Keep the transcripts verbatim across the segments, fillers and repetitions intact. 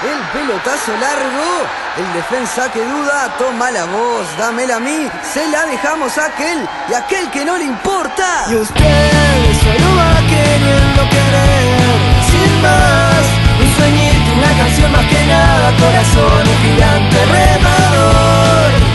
el pelotazo largo, el defensa que duda, toma la voz, dámela a mí, se la dejamos a aquel y a aquel que no le importa. Y usted solo va queriendo querer, sin más, un sueñito, una canción más que nada, corazón, un gigante remador.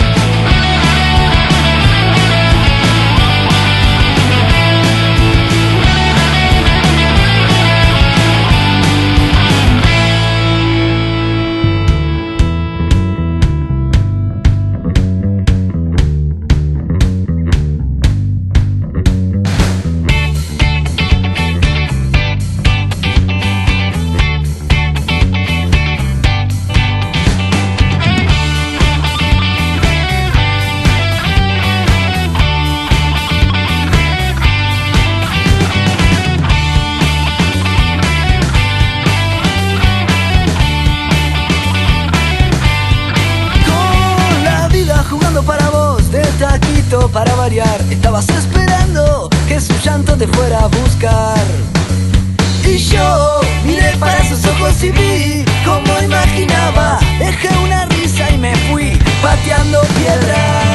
Para variar, estabas esperando que su llanto te fuera a buscar. Y yo miré para sus ojos y vi como imaginaba. Dejé una risa y me fui pateando piedras.